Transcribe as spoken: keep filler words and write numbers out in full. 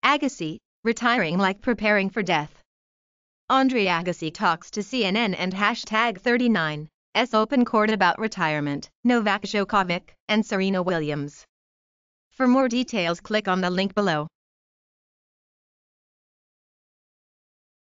Agassi, retiring like preparing for death. Andre Agassi talks to C N N and hashtag thirty-nine S Open Court about retirement, Novak Djokovic, and Serena Williams. For more details, click on the link below.